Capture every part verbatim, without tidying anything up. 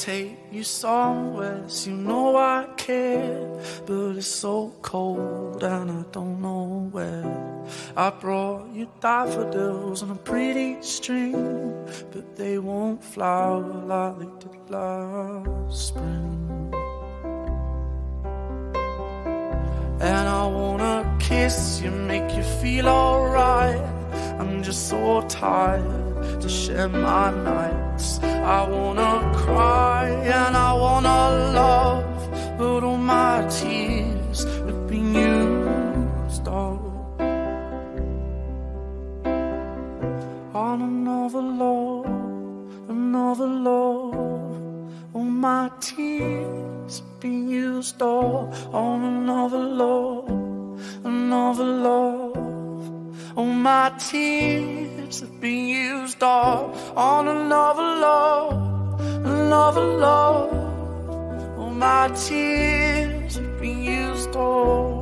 take you somewhere, so you know I care. But it's so cold and I don't know where. I brought you daffodils on a pretty string, but they won't flower like they did last spring. And I wanna kiss you, make you feel alright. I'm just so tired to share my nights. I wanna cry and I wanna love, but all my tears have been used up on another love, another love. All my tears have been used up on another love, another love. All my tears have been used up on another love, another love. All my tears have been used up.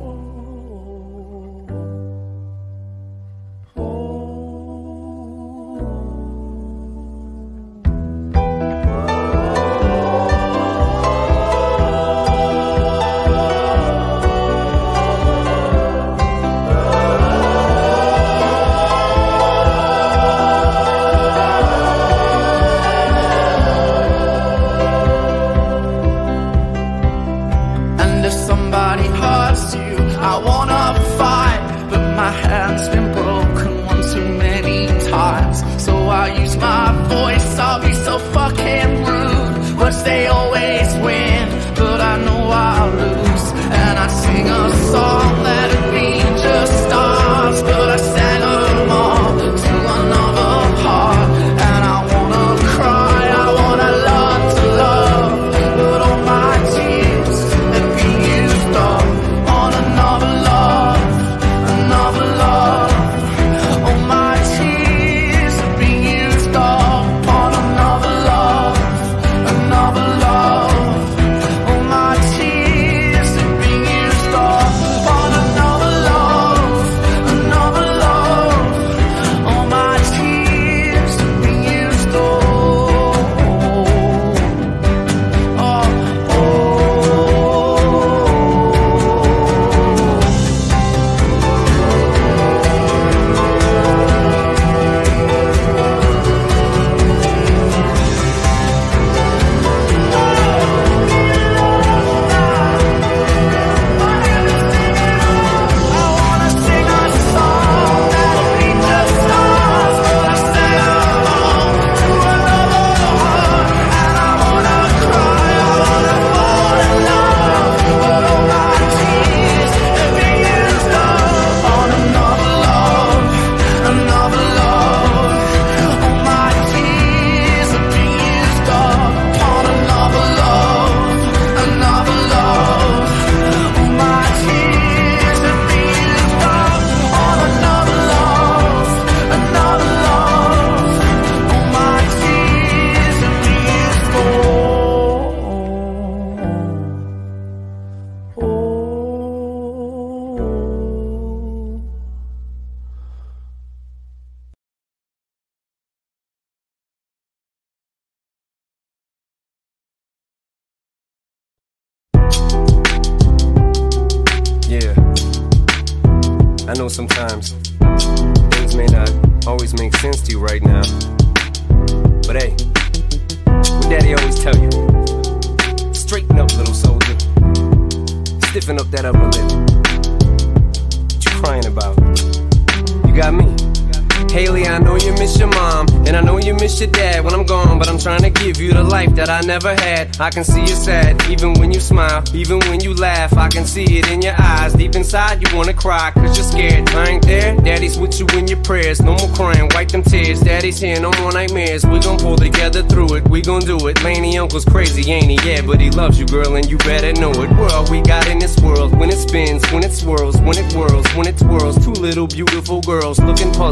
They always win, but I know I'll lose. And I'd sing a song that'd be just stars, but I sang them all to another heart. And I wanna cry, I wanna learn to love, but all my tears have been used up on another love, another love. All my tears have been used up on another love, another love. All my tears have been used up on another love, another love. All my tears have been used up. Oh, oh, Yeah, I know sometimes things may not always make sense to you right now, but hey, what Daddy always tell you, straighten up, little soldier, stiffen up that upper lip. What you crying about? You got me. Haley, I know you miss your mom, and I know you miss your dad when I'm gone, but I'm trying to give you the life that I never had. I can see you sad, even when you smile, even when you laugh, I can see it in your eyes. Deep inside you wanna cry, cause you're scared. I ain't there, Daddy's with you in your prayers. No more crying, wipe them tears. Daddy's here, no more nightmares. We gon' pull together through it, we gon' do it. Laney uncle's crazy, ain't he? Yeah, but he loves you, girl, and you better know it. We're all we got in this world, when it spins, when it swirls, when it whirls, when it twirls. Two little beautiful girls looking puzzled in it.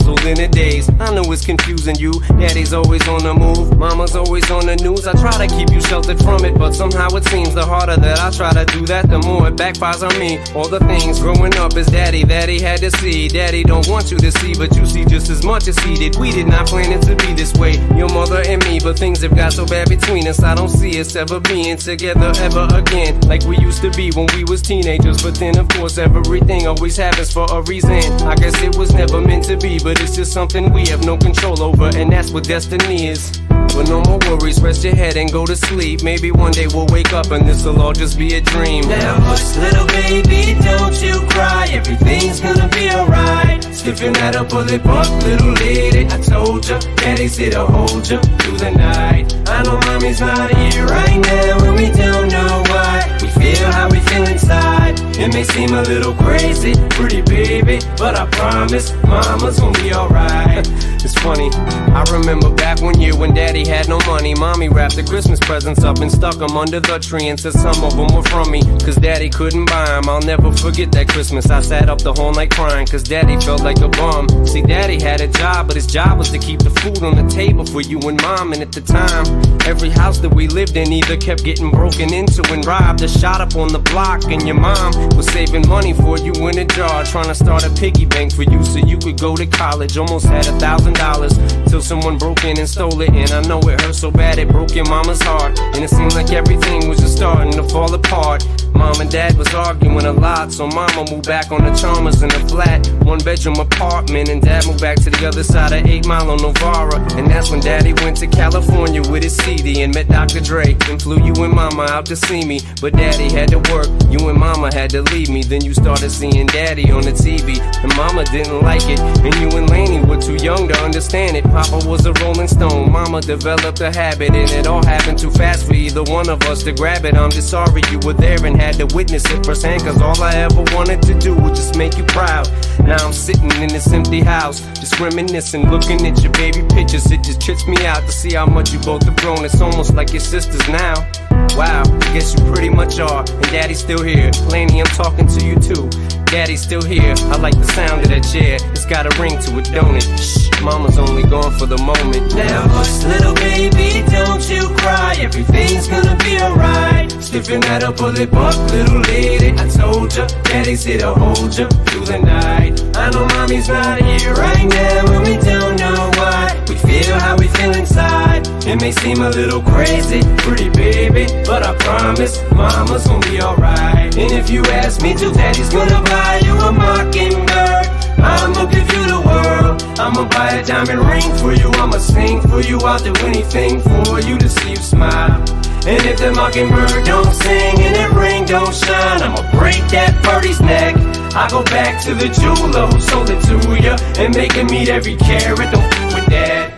the days. I know it's confusing you. Daddy's always on the move, mama's always on the news. I try to keep you sheltered from it, but somehow it seems the harder that I try to do that, the more it backfires on me. All the things growing up as daddy that he had to see. Daddy don't want you to see, but you see just as much as he did. We did not plan it to be this way, your mother and me, but things have got so bad between us. I don't see us ever being together ever again, like we used to be when we was teenagers. But then of course everything always happens for a reason. I guess it was never meant to be, but it's just something we have no control over, and that's what destiny is. But no more worries, rest your head and go to sleep. Maybe one day we'll wake up and this'll all just be a dream. Now hush, little baby, don't you cry. Everything's gonna be alright. Stiffen that up, pull it up, little lady. I told ya, daddy's here to hold ya through the night. I know mommy's not here right now, and we don't know why. We feel how we feel inside. It may seem a little crazy, pretty baby, but I promise mama's gonna be alright. It's funny, I remember back one year when daddy had no money. Mommy wrapped the Christmas presents up and stuck them under the tree and said some of them were from me, cause daddy couldn't buy them. I'll never forget that Christmas. I sat up the whole night crying, cause daddy felt like a bum. See, daddy had a job, but his job was to keep the food on the table for you and mom. And at the time, every house that we lived in either kept getting broken into and robbed or shot up on the block. And your mom was saving money for you in a jar, trying to start a piggy bank for you so you could go to college. Almost had a thousand dollars till someone broke in and stole it. And I know it hurt so bad it broke your mama's heart, and it seemed like everything was just starting to fall apart. Mom and dad was arguing a lot, so mama moved back on the Chalmers in a flat one bedroom apartment, and dad moved back to the other side of eight mile on Novara. And that's when daddy went to California with his C D and met Doctor Dre, and flew you and mama out to see me. But daddy had to work, you and mama had to leave me. Then you started seeing daddy on the T V, and mama didn't like it, and you and Laney were too young to understand it. Papa was a rolling stone, mama developed a habit, and it all happened too fast for either one of us to grab it. I'm just sorry you were there and had to witness it firsthand, cause all I ever wanted to do was just make you proud. Now I'm sitting in this empty house, just reminiscing, looking at your baby pictures. It just trips me out to see how much you both have grown. It's almost like your sisters now. Wow, I guess you pretty much are, and daddy's still here. Laney, I'm talking to you too. Daddy's still here, I like the sound of that chair. It's got a ring to it, don't it? Shh, mama's only gone for the moment. Now hush, little baby, don't you cry. Everything's gonna be alright. Stiffen that up, pull it up, little lady. I told ya, daddy's here to hold ya through the night. I know mommy's not here right now, and we don't know why. We feel how we feel inside. It may seem a little crazy, pretty baby, but I promise mama's gonna be alright. And if you ask me to, daddy's gonna buy you a mockingbird. I'ma give you the world. I'ma buy a diamond ring for you. I'ma sing for you. I'll do anything for you to see you smile. And if the mockingbird don't sing and that ring don't shine, I'ma break that birdie's neck. I go back to the jeweler who sold it to ya and make him meet every carat. Don't f with that.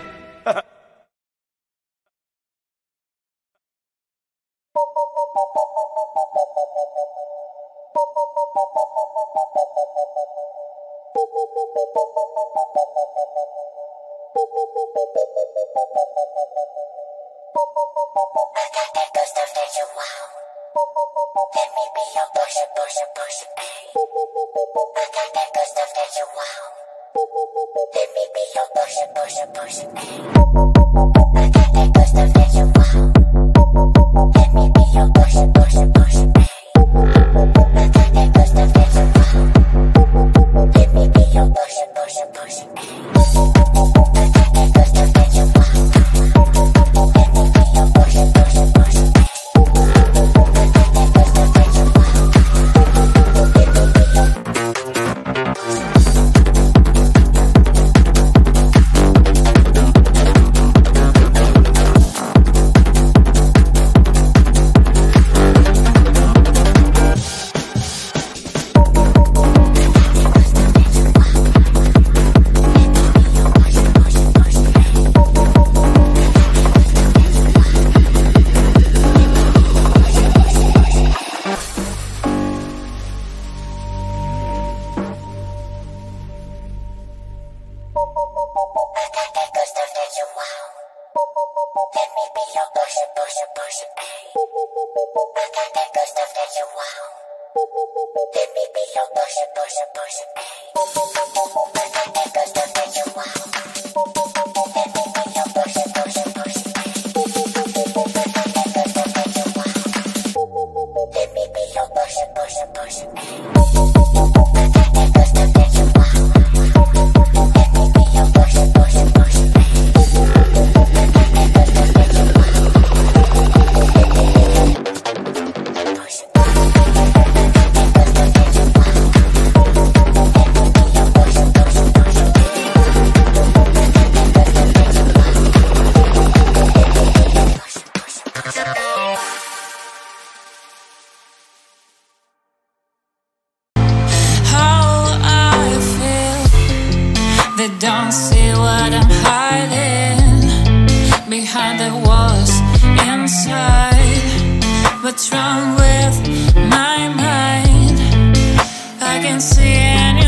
Let me be your pusher, pusher, pusher, ayy. I got that good stuff that you want. They don't see what I'm hiding behind the walls inside. What's wrong with my mind? I can see any